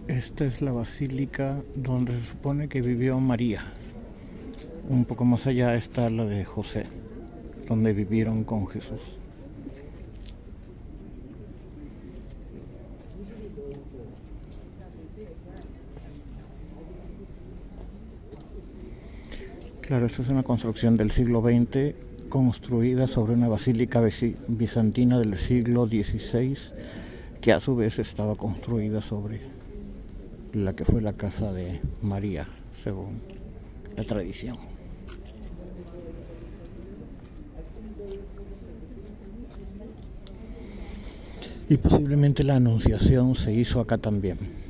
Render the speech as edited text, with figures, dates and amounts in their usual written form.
Esta es la basílica donde se supone que vivió María. Un poco más allá está la de José, donde vivieron con Jesús. Claro, esta es una construcción del siglo XX, construida sobre una basílica bizantina del siglo XVI, que a su vez estaba construida sobre la que fue la casa de María, según la tradición. Y posiblemente la anunciación se hizo acá también.